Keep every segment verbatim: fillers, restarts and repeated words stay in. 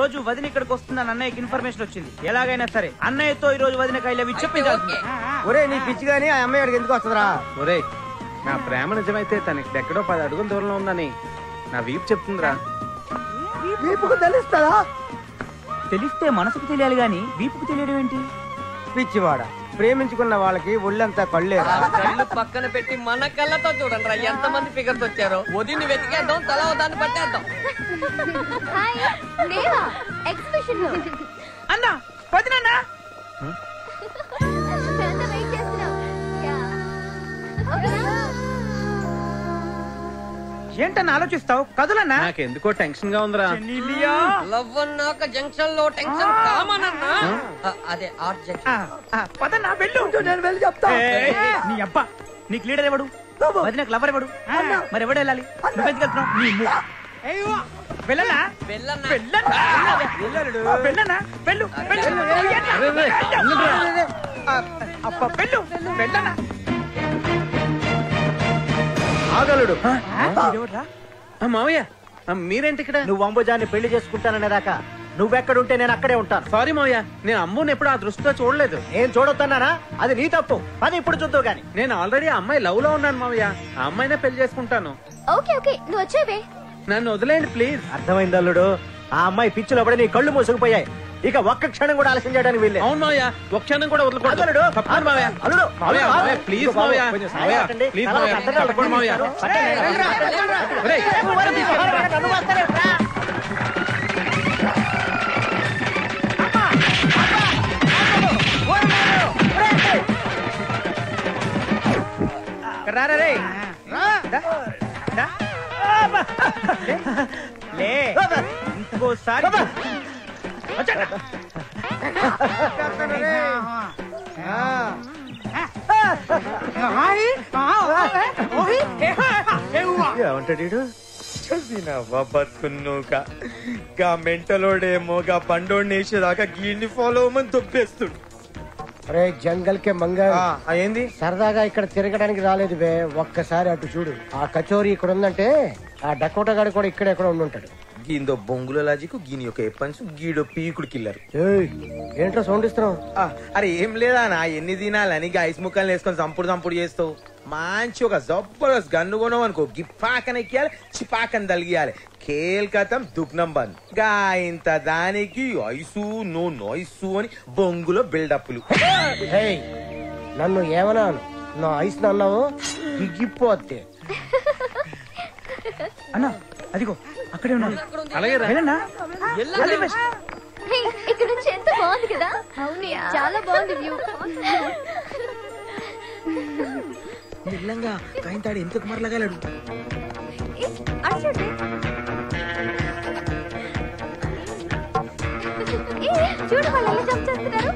రోజు వదిన ఇక్కడికి వస్తుందని అన్నయ్యకి ఇన్ఫర్మేషన్ వచ్చింది. ఎలాగైనా సరే అన్నయ్యతో ఈ రోజు వదినకి ఐ లవ్ యూ చెప్పించాలి. ఒరే నీ పిచ్చి గానీ ఆ అమ్మాయి అడిగి ఎందుకు వస్తుందిరా? ఒరే నా ప్రేమ నిజమైతే తనకి ఎక్కడో పది అడుగుల దూరంలో ఉందని నా వీపు చెప్తుందిరా. వీపుకు తెలుస్తుందా? తెలిస్తే మనసుకు తెలియాలి గాని వీపుకు తెలియడం ఏంటి? పిచ్చివాడ, ప్రేమించుకున్న వాళ్ళకి ఒళ్ళంతా కళ్ళేరా? కళ్ళు పక్కన పెట్టి మన కళ్ళతో చూడండి రా ఎంత మంది ఫిగర్స్ వచ్చారో. వదిని వెతికేద్దాం, తల దాన్ని పట్టేద్దాం. అన్నా వదినన్నా ఏంటన్నా ఆలోచిస్తావు? కదులన్నా. నాకెందుకో టెన్షన్ గా ఉందిరా. లవ్ అన్నాక జంక్షన్ లో టెన్షన్ కామన్ అన్నా. అదే ఆర్ట్ జంక్షన్. పదన్నా వెళ్ళు. నేను వెళ్ళి చెప్తా. నీ అబ్బా నీకు లీడర్ ఎవడు? వదినకు లవర్ ఎవడు? మరి ఎవడు వెళ్ళాలి? నువ్వెందుకు వెళ్తున్నావు? వెళ్ళనా వెళ్ళన్నా వెళ్ళనా వెళ్ళు వెళ్ళు వెళ్ళనా. ఆగలుడు మావయ్య, మీరేంటి ఇక్కడ? నువ్వు అంబుజాన్ని పెళ్లి చేసుకుంటాననేదాకా నువ్వెక్కడుంటే నేను అక్కడే ఉంటాను. సారీ మావయ్య, నేను అమ్ముని ఎప్పుడు ఆ దృష్టితో చూడలేదు. నేను చూడొద్దన్నానా? అది నీ తప్పు. అది ఇప్పుడు చూద్దావు గాని. నేను ఆల్రెడీ ఆ అమ్మాయి లవ్ లో ఉన్నాను మావయ్య. ఆ అమ్మాయినే పెళ్లి చేసుకుంటాను. ఓకే ఓకే నువ్వు వచ్చేవే. నన్ను వదిలేయండి ప్లీజ్. అర్థమైంది అల్లుడు. ఆ అమ్మాయి పిచ్చిలో పడి నీ కళ్ళు మూసుకుపోయాయి. ఇక ఒక్క క్షణం కూడా ఆలస్యం చేయడానికి వీల్లేదు. అవును మావయ్య, ఒక్క క్షణం కూడా వదలకూడదు. అల్లుడు తప్పకుండా మావయ్య. అల్లుడు మావయ్య, మావయ్య, ప్లీజ్ మావయ్య. మావయ్య, ప్లీజ్ మావయ్య. తప్పకుండా మావయ్య. ఒరేయ్, రారా రే లే ఇంకోసారి ఏమంటాడు? బతుకున్నావుగా గా మెంటలోడేమో గా పండోడిని వేసేదాకా గీడిని ఫాలో అవ్వమని తొప్పేస్తుడు. అరే జంగల్ కే మంగ ఏంది? సరదాగా ఇక్కడ తిరగడానికి రాలేదు బే. ఒక్కసారి అటు చూడు. ఆ కచోరీ ఇక్కడ ఉందంటే ఆ డకోటా గాడు కూడా ఇక్కడ ఎక్కడ ఉండుంటాడు. గీందో బొంగుల లాజిక్ గీని యొక్క ఎప్పన్స్ గీడో పీకుడు కిల్లరు. ఏంట్రా సౌండ్ ఇస్తున్నావు? అరే ఏం లేదా నా ఎన్ని దినాలని ఐస్ ముక్కలు వేసుకొని చంపుడు చంపుడు చేస్తావు. మంచి ఒక జబర్దస్త్ గన్ను కొనవు అనుకో, గిప్పాకన ఎక్కియాలి, చిపాకని తలిగియాలి. కేల్కతం దుగ్నం బంద్. గా ఇంత దానికి ఐసు నో నోయిసు అని బొంగులో బిల్డప్లు. నన్ను ఏమన్నాను? నా ఐస్ అన్నావు దిగిపోతే. అన్నా అదిగో అక్కడే ఉన్నాడు. అలాగే ఇక్కడ నుంచి ఎంత బాగుంది కదా. అవును చాలా బాగుంది వ్యూ. నిల్లంగా కాయింతాడు ఎందుకు మరలగలడు. చూడు వాళ్ళు ఎలా జంప్ చేస్తున్నారు.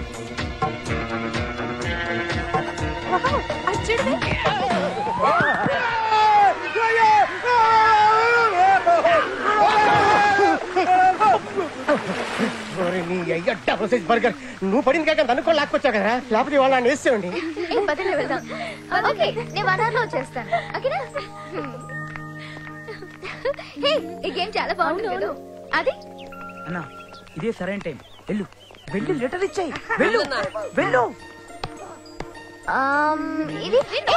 బర్గర్ నువ్వు పడింది కాక నన్ను కూడా లాక్కొచ్చావు కదా. లేకపోతే వాళ్ళని వేసేయండి. వెళ్దాం. ఓకే నేను వన్ అవర్ లో వచ్చేస్తాను. ఓకేనా? ఈ గేమ్ చాలా బాగుంది. అది అన్నా ఇదే సరైన టైం. వెళ్ళు వెళ్ళి లెటర్ ఇచ్చాయి. వెళ్ళు వెళ్ళు. ఇది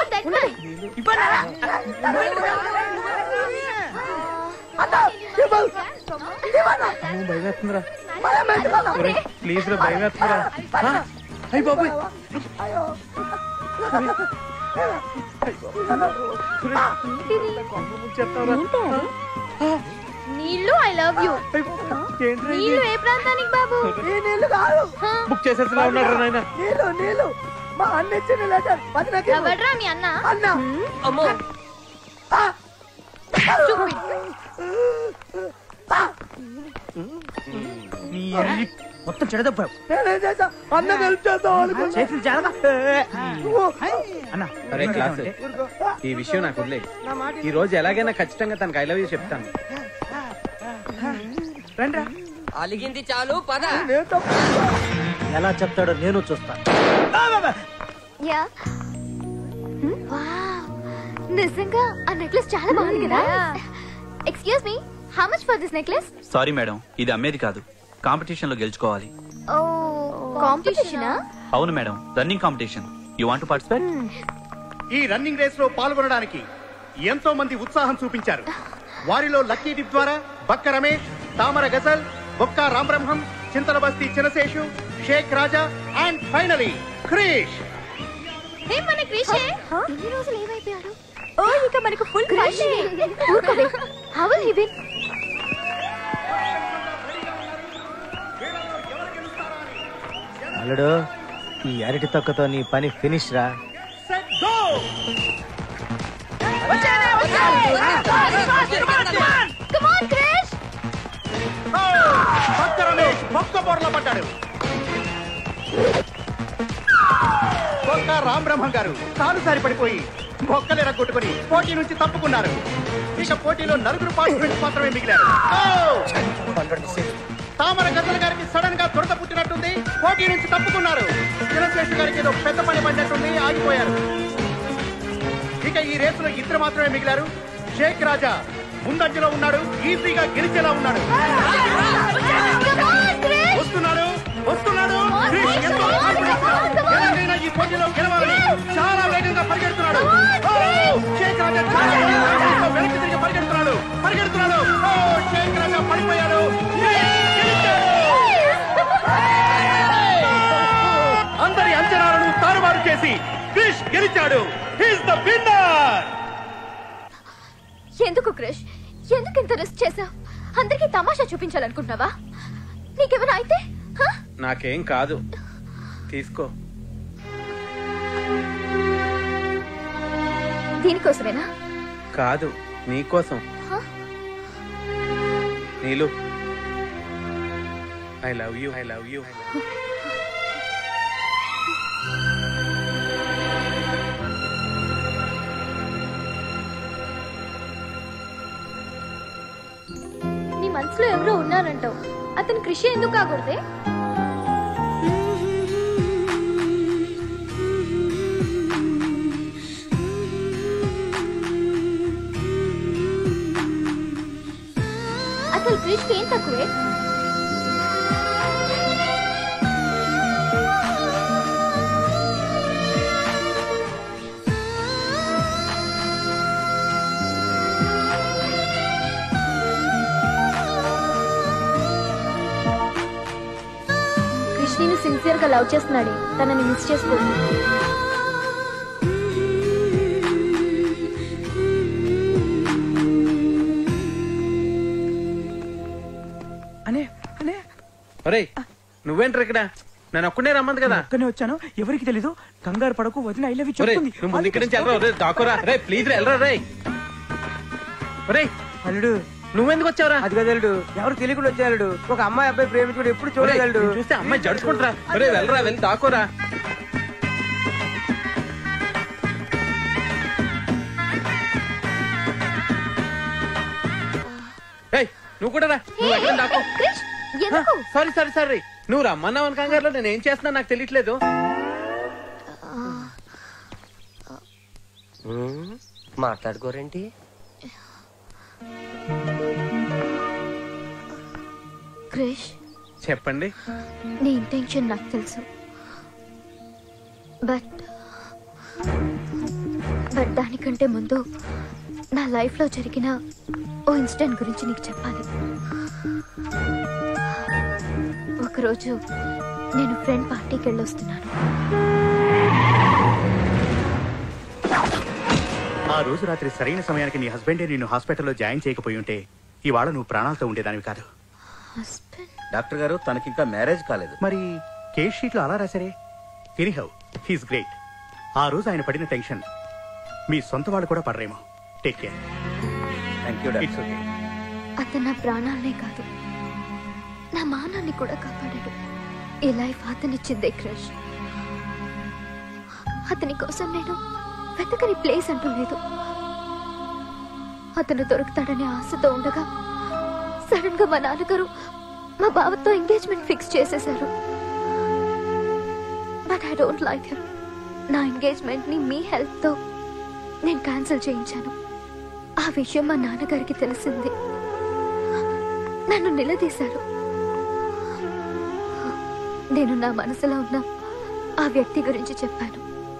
ప్లీజ్ రా, భయం వేస్తుందిరా. అయ్యి బాబు నీళ్ళు. I love you. నీళ్ళు ఏ ప్రాంతానికి బాబు? నీళ్ళు కాదు, బుక్ చేసేలా ఉన్నాడు నాయన. నీళ్ళు నీళ్ళు మా అన్న ఇచ్చిన లెటర్. ఎవడ్రా మీ అన్న? అన్న అమ్మో మొత్తం చెడదప్పావు. అన్న హెల్ప్ చేద్దాం చేతులు చాలా అన్న. అరే క్లాస్, ఈ విషయం నాకు వదిలే. ఈ రోజు ఎలాగైనా ఖచ్చితంగా తనకు ఐ లవ్ యూ చెప్తాను. రండ్రా. అలిగింది చాలు పద. ఎలా చెప్తాడో నేను చూస్తాను. నిజంగా ఆ నెక్లెస్ చాలా బాగుంది కదా. Excuse me, how much for this necklace? Sorry madam, ఇది అమ్మేది కాదు, కాంపిటీషన్ లో గెలుచుకోవాలి. ఓ కాంపిటీషనా? అవును మేడం, running competition. You want to participate? ఈ రన్నింగ్ రేస్ లో పాల్గొనడానికి ఎంతో మంది ఉత్సాహం చూపించారు. వారిలో లక్కీ డిప్ ద్వారా బక్క రమేష్, తామర గజల్, బొక్క Rambrahmam, Chintala Basti Chinaseshu, Shaik Raja and finally Krish. Hey మన క్రిష్ ఎన్ని రోజులు ఏమైపోయాడు? ఓ ఇక మనకు ఫుల్ క్రిష్. ఊరుకోవే. How will he win? అల్లుడు, ఈ అరటి తొక్కతో నీ పని ఫినిష్ రా. Come on Krish. బక్క రమేష్ బొక్క బోర్ల పడ్డాడు. బొక్క రాంబ్రహ్మం గారు కాలు సారి పడిపోయి బొక్కలేర కొట్టుకుని పోటీ నుంచి తప్పుకున్నారు. ఇక పోటీలో నలుగురు పార్టిసిపెంట్స్ మాత్రమే మిగిలారు. తామర గద్దల గారికి సడన్ గా దురద పుట్టినట్టుంది, పోటీ నుంచి తప్పుకున్నారు. చిరశేషు గారికి ఏదో పెద్ద పని పడినట్టుంది, ఆగిపోయారు. ఇక ఈ రేసులో ఇద్దరు మాత్రమే మిగిలారు. షేక్ రాజా ముందంజలో ఉన్నాడు, ఈజీగా గెలిచేలా ఉన్నాడు. వస్తున్నాడు వస్తున్నాడు క్రిష్ ఎంతో కాన్ఫిడెన్స్ గా ఎలాగైనా ఈ పోటీలో గెలవాలని చాలా వేగంగా పరిగెడుతున్నాడు. షేక్ రాజా చాలా వేగంగా వెనక్కి తిరిగి పరిగెడుతున్నాడు పరిగెడుతున్నాడు షేక్ రాజా పడిపోయాడు. అందరి అంచనాలను తారుమారు చేసి క్రిష్ గెలిచాడు. He's the winner. ఎందుకు క్రిష్, ఎందుకు ఇంత రిస్క్ చేసావు? అందరికీ తమాషా చూపించాలనుకుంటున్నావా? నీకేమైనా అయితే? నాకేం కాదు, తీసుకో. దీనికోసమేనా? కాదు, నీకోసం. Neelu, I love you I love you నీ మనసులో ఎవరో ఉన్నారంటావు, అతను కృషి ఎందుకు కాకూడదే? అసలు కృషికి ఏం తక్కువే? కృష్ణని సిన్సియర్ గా లవ్ చేస్తున్నాడే, తనని మిస్ చేసుకోండి. అనే అనే ఒరేయ్, నువ్వేంట్రా ఇక్కడ? నేను ఒక్కడే రమ్మంది కదా. ఒక్కనే వచ్చాను, ఎవరికి తెలీదు. కంగారు పడకు, వదిన ఐ లవ్ యూ చెప్తుంది. నువ్వు ముందు ఇక్కడి నుంచి వెళ్ళరా. రే దాకోరా, రే ప్లీజ్ రా, వెళ్ళరా. రే ఒరేయ్ అల్లుడు, నువ్వెందుకు వచ్చావురా? అది కదలుడు, ఎవరు తెలియకుండా వచ్చాడు. ఒక అమ్మాయి అబ్బాయి ప్రేమించుకుంటే ఎప్పుడు చూడగలడు. చూస్తే అమ్మాయి జడుచుకుంటారా. ఒరే వెళ్ళరా, వెళ్ళి దాకోరా. ఏయ్ నువ్వు కూడా రా, నువ్వు ఎక్కడ దాకో. సారీ సారీ సారీ నువ్వు రమ్మన్నావు కంగారులో నేను ఏం చేస్తున్నా నాకు తెలియట్లేదు. మాట్లాడుకోరేంటి? క్రిష్, చెప్పండి. నీ ఇంటెన్షన్ నాకు తెలుసు, బట్ బట్ దానికంటే ముందు నా లైఫ్ లో జరిగిన ఓ ఇన్సిడెంట్ గురించి నీకు చెప్పాలి. ఒకరోజు నేను ఫ్రెండ్ పార్టీకి వెళ్ళొస్తున్నాను. ఆ రోజు రాత్రి సరైన సమయానికి నీ హస్బెండే నిన్ను హాస్పిటల్లో జాయిన్ చేయకపోయి ఉంటే ఇవాళ నువ్వు ప్రాణాలతో ఉండేదానివి కాదు. డాక్టర్ గారు, తనకింకా మ్యారేజ్ కాలేదు. మరి కేస్ షీట్ లో అలా రాశారే. Anyhow, he's great. ఆ రోజు ఆయన పడిన టెన్షన్ మీ సొంత వాళ్ళు కూడా పడరేమో. Take care. Thank you it's okay. అతను నా ప్రాణాలనే కాదు, నా మానాన్ని కూడా కాపాడాడు. ఈ లైఫ్ అతనిచ్చిందే క్రిష్. అతని కోసం నేను వెతకని ప్లేస్ అంటూ లేదు. అతను దొరుకుతాడనే ఆశతో ఉండగా సడన్ గా మా నాన్నగారు మా బావతో ఎంగేజ్మెంట్ ఫిక్స్ చేసేశారు. But I don't like him. నా ఎంగేజ్మెంట్ ని మీ హెల్ప్ తో నేను క్యాన్సిల్ చేయించాను. ఆ విషయం మా నాన్నగారికి తెలిసింది. నన్ను నిలదీశారు. నేను నా మనసులో ఉన్న ఆ వ్యక్తి గురించి చెప్పాను.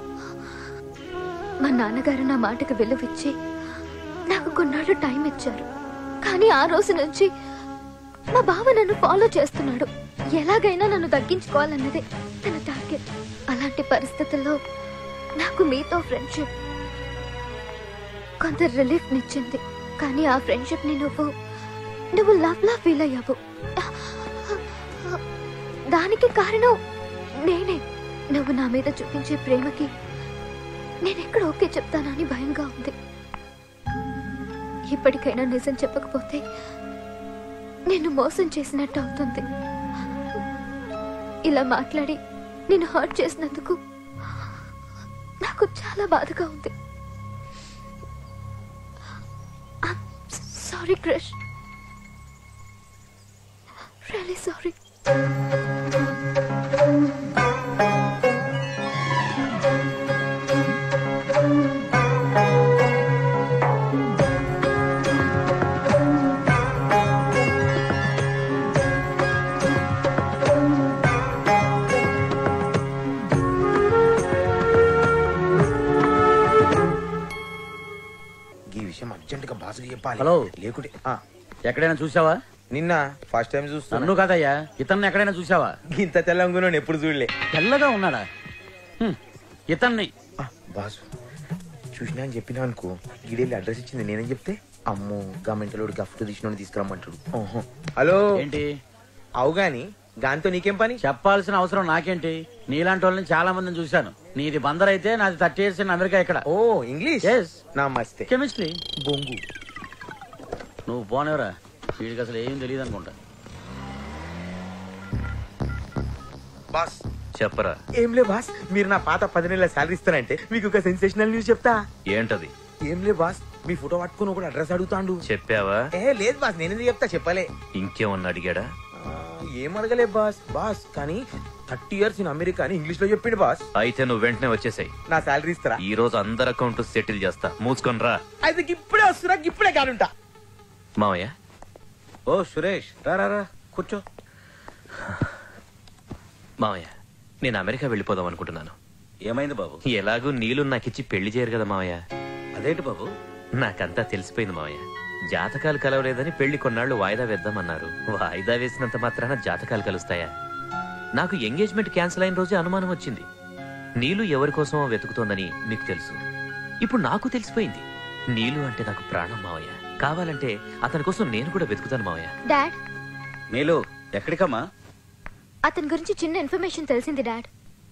మా నాన్నగారు నా మాటకు విలువిచ్చి నాకు కొన్నాళ్ళు టైం ఇచ్చారు. కానీ ఆ రోజు నుంచి మా బావ నన్ను ఫాలో చేస్తున్నాడు. ఎలాగైనా నన్ను తగ్గించుకోవాలన్నదే తన టార్గెట్. అలాంటి పరిస్థితుల్లో నాకు మీతో ఫ్రెండ్షిప్ కొంత రిలీఫ్ నిచ్చింది. కానీ ఆ ఫ్రెండ్షిప్ ని నువ్వు నువ్వు లవ్ లా ఫీల్ అయ్యావు. దానికి కారణం నేనే. నువ్వు నా మీద చూపించే ప్రేమకి నేనెక్కడ ఓకే చెప్తానని భయంగా ఉంది. ఇప్పటికైనా నిజం చెప్పకపోతే నిన్ను మోసం చేసినట్టు అవుతుంది. ఇలా మాట్లాడి నిన్ను హర్ట్ చేసినందుకు నాకు చాలా బాధగా ఉంది. Sorry crush, really sorry. Hello, లేకుంటే ఎక్కడైనా చూసావా? నిన్న ఫస్ట్ టైం చూస్తున్నా. నన్ను కాదయ్యా, ఇతన్ని ఎక్కడైనా చూసావా? ఇంత తెలంగాణ ఎప్పుడు చూడలే. తెల్లగా ఉన్నాడా? హ్మ్, ఇతన్ని బాసు చూసినా అని చెప్పినా అనుకో, గిడేళ్ళు అడ్రస్ ఇచ్చింది నేనేం చెప్తే, అమ్మో గమెంటలోడు గఫ్ట్ తీసిన తీసుకురమ్మంటాడు. ఓహో హలో ఏంటి? అవు గాని దాంతో నీకేం పని? చెప్పాల్సిన అవసరం నాకేంటి? నీలాంటి వాళ్ళని చాలా మందిని చూశాను. నీది బందర్ అయితే నాది థర్టీ ఇయర్స్ ఇన్ అమెరికా. ఇక్కడ ఓ ఇంగ్లీష్. నా మస్తే కెమిస్ట్రీ బొంగు. నువ్వు పోనేవరా, వీడికి అసలు ఏం తెలియదు అనుకుంటా. బాస్ చెప్పరా. ఏం లే బాస్, మీరు నా పాత పది నెలల శాలరీ ఇస్తానంటే మీకు ఒక సెన్సేషనల్ న్యూస్ చెప్తా. ఏంటది? ఏం లే బాస్, మీ ఫోటో పట్టుకుని ఒకటి అడ్రస్ అడుగుతాండు. చెప్పావా? ఏ లేదు బాస్, నేనేది చెప్తా. చెప్పలే. ఇంకేమన్నా అడిగాడా? ఏం అడగలే బాస్. బాస్ కానీ థర్టీ ఇయర్స్ ఇన్ అమెరికా అని ఇంగ్లీష్ లో చెప్పిండు బాస్. అయితే నువ్వు వెంటనే వచ్చేసాయి. నా శాలరీ ఇస్తారా? ఈ రోజు అందరు అకౌంట్ సెటిల్ చేస్తా, మూసుకొని రా. అయితే ఇప్పుడే వస్తున్నా, ఇప్పుడే కానుంటా. మావయ్య. ఓ సురేష్, రా రా కూర్చో. మావయ్య, నేను అమెరికా వెళ్ళిపోదాం అనుకుంటున్నాను. ఏమైంది బాబు? ఎలాగూ నీళ్ళు నాకిచ్చి పెళ్లి చేయరు కదా మావయ్య. అదేంటి బాబు? నాకంతా తెలిసిపోయింది మావయ్య. జాతకాలు కలవలేదని పెళ్లి కొన్నాళ్లు వాయిదా వేద్దామన్నారు. వాయిదా వేసినంత మాత్రాన జాతకాలు కలుస్తాయా? నాకు ఎంగేజ్మెంట్ క్యాన్సిల్ అయిన రోజే అనుమానం వచ్చింది. నీలు ఎవరి కోసమో వెతుకుతోందని మీకు తెలుసు. ఇప్పుడు నాకు తెలిసిపోయింది. నీలు అంటే నాకు ప్రాణం మావయ్య. కావాలంటే అతని కోసం నేను కూడా వెతుకుతాను మావయ్య. డాడ్, నీలు ఎక్కడికమ్మా? అతని గురించి చిన్న ఇన్ఫర్మేషన్ తెలిసింది డాడ్.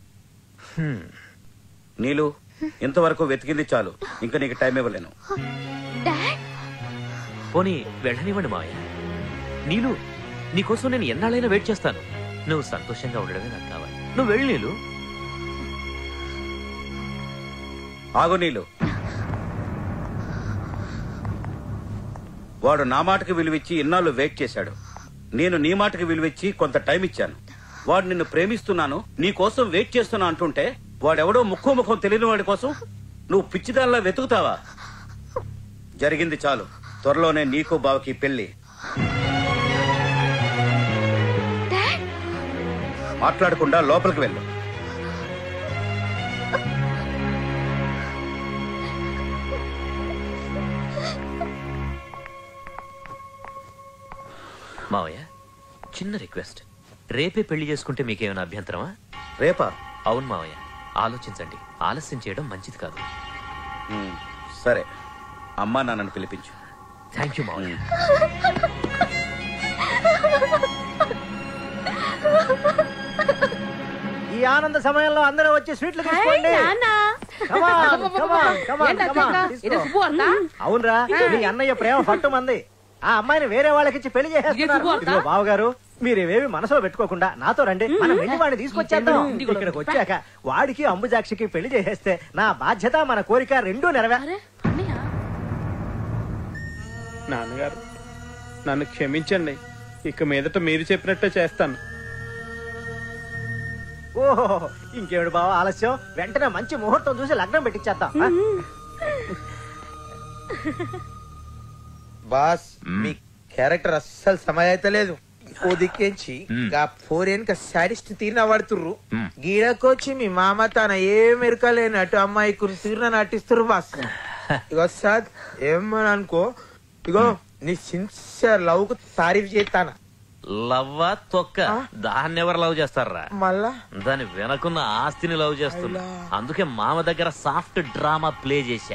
నీలు, ఇంతవరకు వెతికింది చాలు, ఇంకా నీకు టైం ఇవ్వలేను. డాడ్, పోనీ వెళ్ళనివ్వండి మావయ్య. నీలు, నీకోసం నేను ఎన్నాళ్ళైనా వెయిట్ చేస్తాను. నువ్వు సంతోషంగా ఉండడమే నాకు కావాలి. నువ్వు వెళ్ళి నీలు. ఆగు నీలు. వాడు నా మాటకి విలువిచ్చి ఇన్నాళ్ళు వెయిట్ చేశాడు. నేను నీ మాటకి విలువిచ్చి కొంత టైం ఇచ్చాను. వాడు నిన్ను ప్రేమిస్తున్నాను, నీ కోసం వెయిట్ చేస్తున్నా అంటుంటే వాడెవడో ముఖం ముఖం తెలియని వాడి కోసం నువ్వు పిచ్చిదానిలా వెతుకుతావా? జరిగింది చాలు. త్వరలోనే నీకు బావకి పెళ్లి. మాట్లాడకుండా లోపలికి వెళ్ళు. మావయ్య, చిన్న రిక్వెస్ట్. రేపే పెళ్లి చేసుకుంటే మీకేమైనా అభ్యంతరమా? రేపా? అవును మావయ్య, ఆలోచించండి. ఆలస్యం చేయడం మంచిది కాదు. సరే, అమ్మా నాన్నని పిలిపించు. థ్యాంక్ యూ మావయ్య. ఈ ఆనంద సమయంలో అందరూ వచ్చి స్వీట్లు తీసుకోండి. అవునరా, మీ అన్నయ్య ప్రేమ పట్టుమంది. ఆ అమ్మాయిని వేరే వాళ్ళకిచ్చి పెళ్లి చేసేస్తున్నారు. బావగారు, మీరేవేమి మనసులో పెట్టుకోకుండా నాతో రండి, మనం వెళ్ళి వాడిని తీసుకొచ్చేద్దాం. ఇక్కడికి వచ్చాక వాడికి అంబుజాక్షికి పెళ్లి చేసేస్తే నా బాధ్యత మన కోరిక రెండూ నెరవేరే. నాన్నగారు, నన్ను క్షమించండి. ఇక మీదట మీరు చెప్పినట్టే చేస్తాను. ఓహో, ఇంకేమిటి బావ ఆలస్యం? వెంటనే మంచి ముహూర్తం చూసి లగ్నం పెట్టించేద్దాం. బాస్, మీ క్యారెక్టర్ అస్సలు సమయ అయితే లేదు ఓ దిక్కేంచి మ్. గా ఫోరెన్క సాడిస్ట్ తీరిన పడుతుర్రు మ్. గీడకొచ్చి మీ మామ తన ఏ మెరకలేనట్టు అమ్మాయి కొన్ని తీరిన నటిస్తుర్రు బాస్ ఇగో సాద్ ఏమని అనుకో ఇగో నీ సిన్సియర్ లవ్ కు తారీఫ్ చేస్తానా లవ్వా తొక్క దాన్ని ఎవరు లవ్ చేస్తారా మళ్ళా దాని వెనకున్న ఆస్తిని లవ్ చేస్తున్నా అందుకే మామ దగ్గర సాఫ్ట్ డ్రామా ప్లే చేశా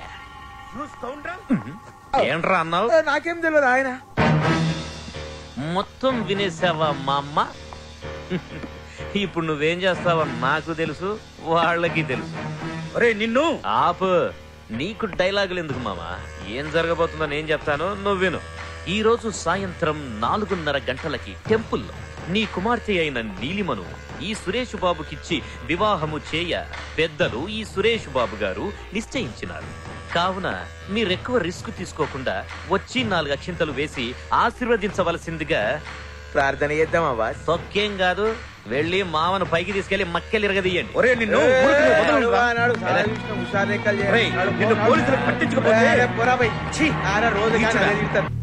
ఏంట్రా అన్నావు ఏ, నాకేం తెలియదు ఆయన మొత్తం వినేసావా మా అమ్మ ఇప్పుడు నువ్వేం చేస్తావో నాకు తెలుసు వాళ్ళకి తెలుసు. ఒరే నిన్ను ఆపు, నీకు డైలాగులు ఎందుకు మామా? ఏం జరగబోతుందో నేను చెప్తాను, నువ్వు విను. ఈ రోజు సాయంత్రం నాలుగున్నర గంటలకి టెంపుల్లో నీ కుమార్తె అయిన నీలిమను ఈ సురేష్ బాబుకిచ్చి వివాహము చేయ పెద్దలు ఈ సురేష్ బాబు గారు నిశ్చయించినారు. కావున మీరెక్కువ రిస్క్ తీసుకోకుండా వచ్చి నాలుగు అక్షింతలు వేసి ఆశీర్వదించవలసిందిగా ప్రార్థన చేద్దామా బాస్? తొక్కేం కాదు, వెళ్ళి మామను పైకి తీసుకెళ్లి మక్కెలు ఇరగదీయండి. ఒరే నిన్ను ఊరికి వదలనురా. హుషారు లెక్కలు ఒరేయ్, నిన్ను పోలీసులకు పట్టించుకోపోతే రోజు